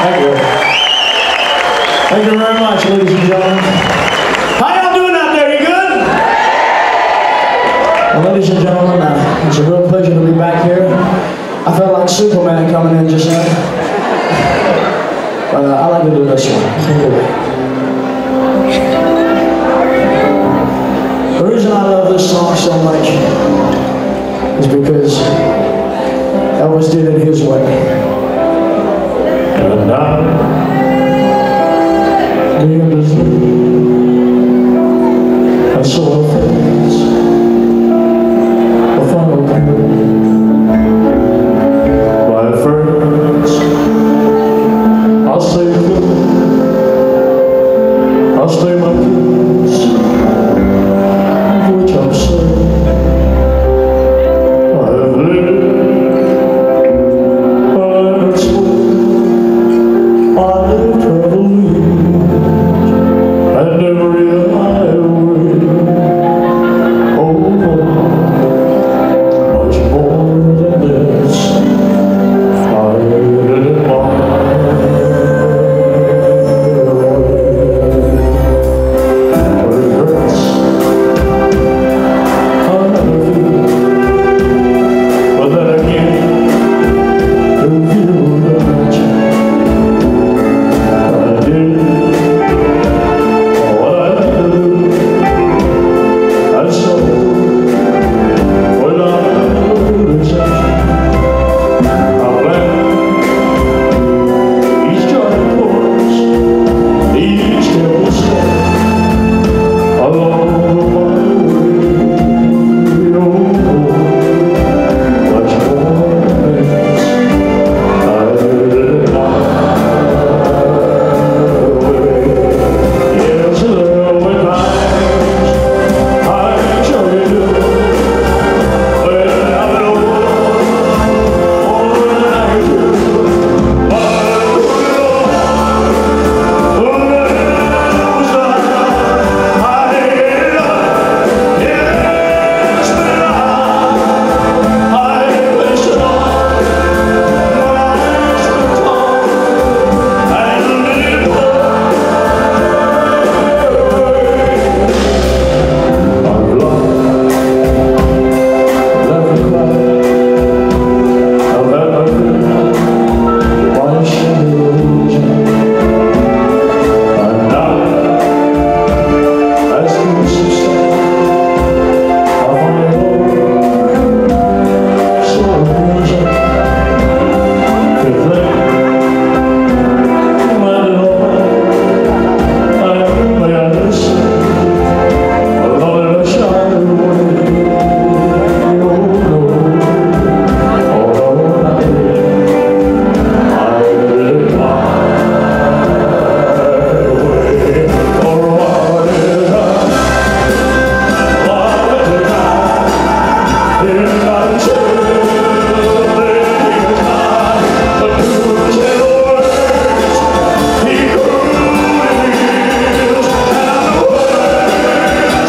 Thank you. Thank you very much, ladies and gentlemen. How y'all doing out there? You good? Well, ladies and gentlemen, it's a real pleasure to be back here. I felt like Superman coming in just now. But I like to do this one. The reason I love this song so much is because Elvis did it his way. And I'm in this and so I'll face the final curtain. My friends, I'll say good, I'll stay my peace, which I'm saying I've lived, I've sworn, I've traveled and every highway, oh, much more than this, I did it my way. But it hurts, I never feel, but then again, who would imagine I did what I had to do, and so when I do the change, I plan each joint course, each careful step along the my way. Oh, much more than this, I did it my way. Yes, there were times I surely do, when I know more than I do, but who knows that I love, yes, but I wish it all, and it I've loved, never cried, I've had my fill, my share of illusion, and now, as things subside, I find it all so amusing to think, man, it all I may understand. Although I shy away, oh no, although I did it my way. For what did I did not tell the time, but to tell words he grew in years, and the words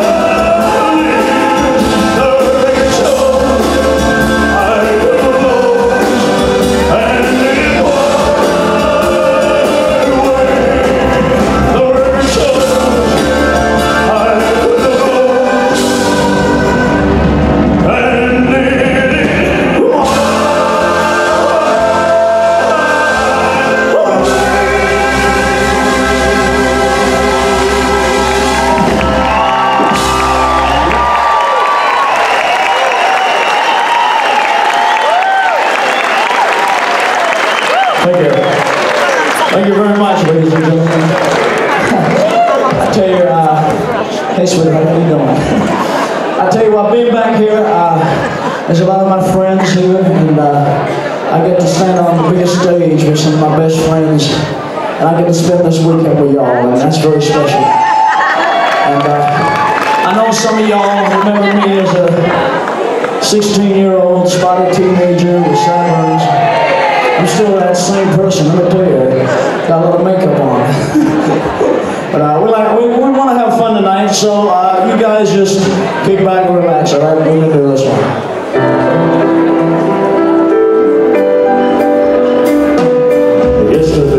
Thank you. Thank you very much, ladies and gentlemen. I tell you, hey sweetheart, how you doing? I tell you what, being back here, there's a lot of my friends here, and I get to stand on the biggest stage with some of my best friends, and I get to spend this weekend with y'all, and that's very special. And I know some of y'all remember me as a 16-year-old spotted teenager with sideburns. I'm still that same person, let me tell you. Got a little makeup on. But we want to have fun tonight, so you guys just kick back and relax, all right? We're going to do this one. Yesterday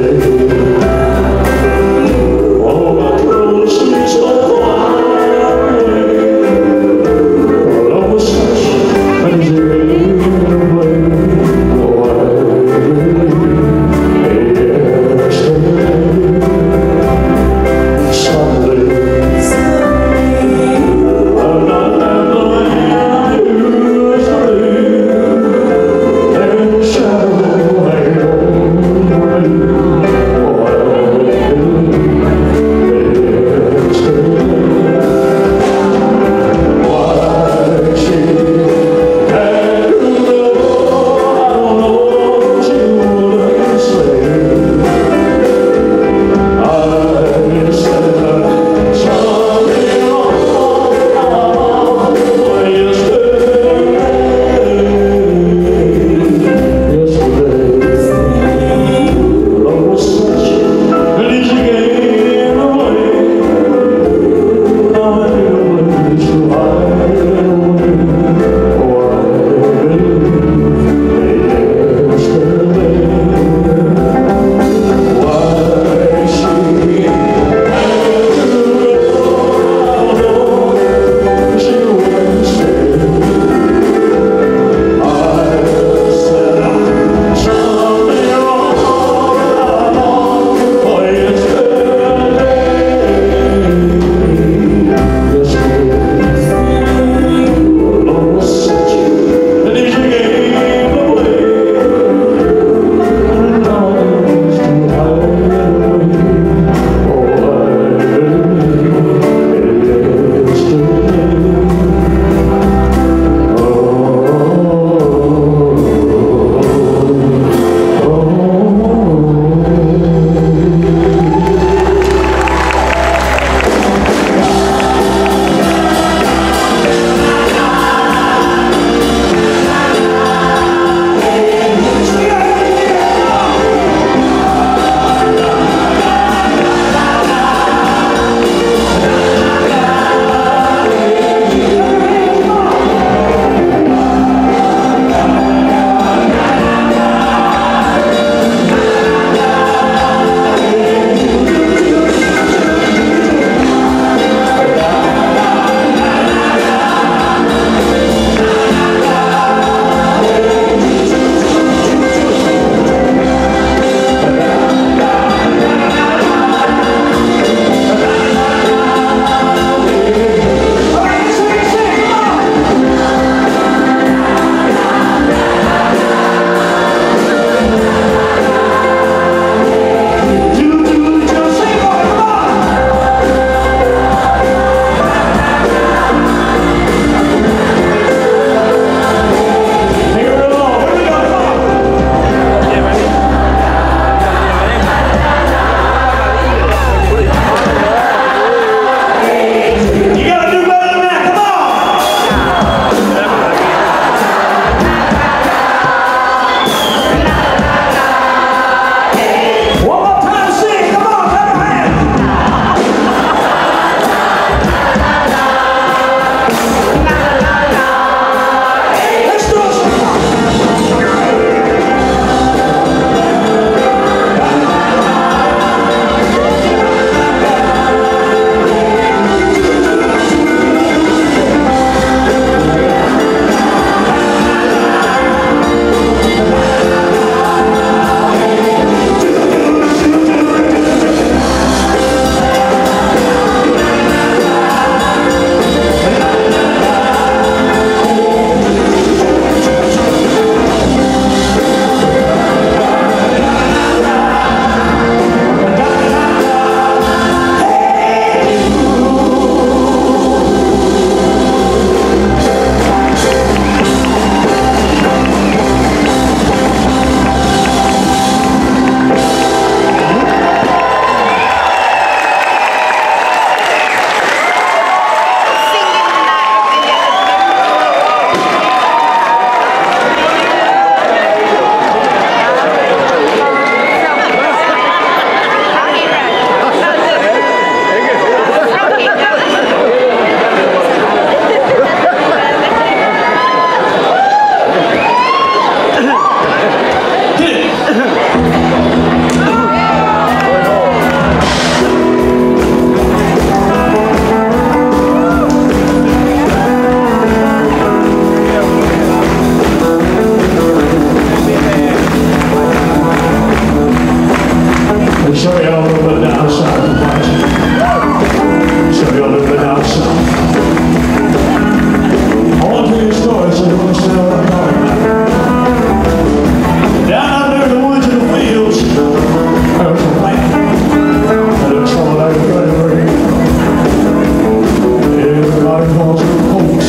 show you a little bit down south. Show you a little bit down south. I want to tell you a story so you understand what I'm talking about. Down out there in the woods and the fields, there was a man that looks all like a good bird. Everybody calls him Coach.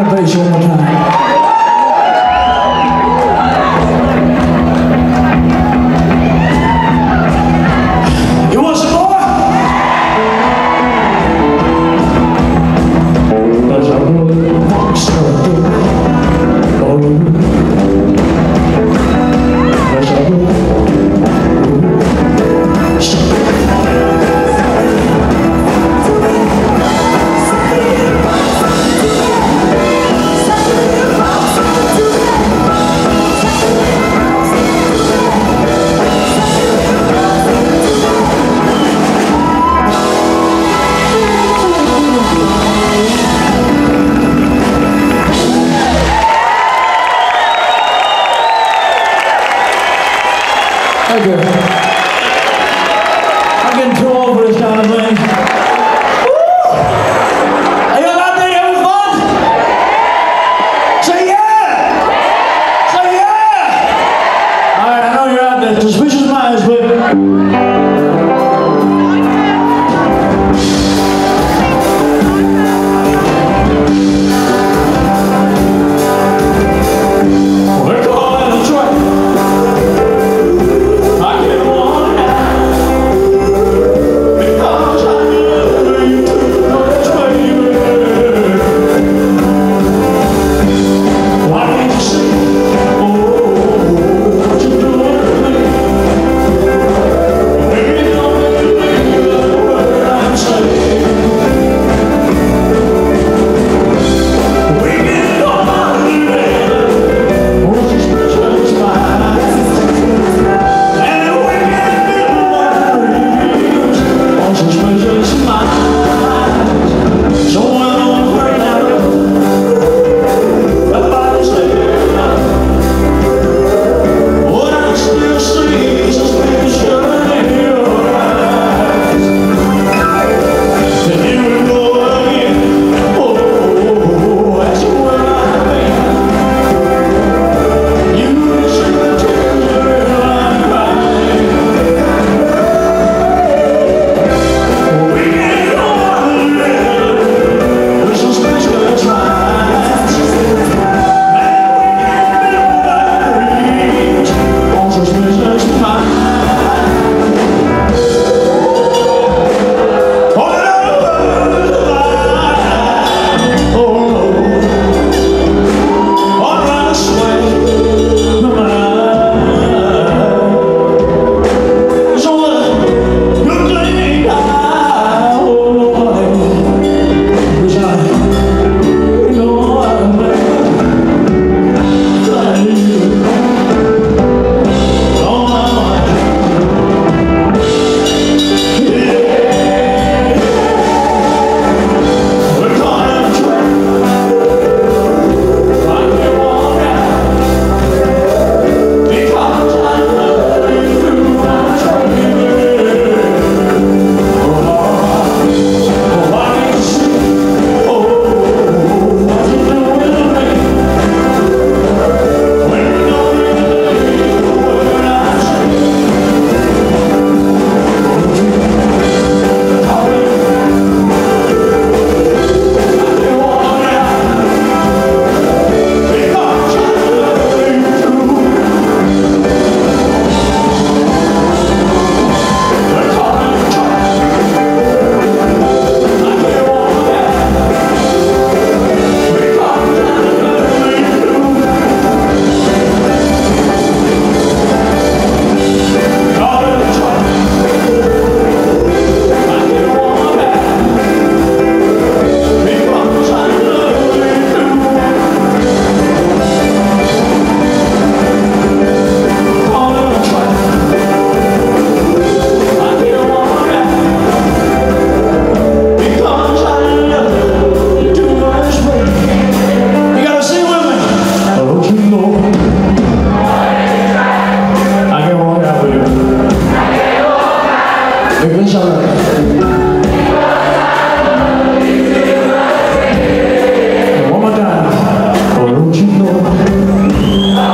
that bass one more time. You want some more? There's a road started. There's a road. Thank you. I'm getting too old for this kind of thing. Woo! Are you out there having fun? Say yeah! Say yeah! Alright, I know you're out there. Suspicious minds, but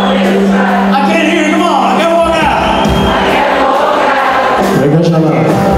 I can't hear you. Come on, I gotta walk out. There goes my love.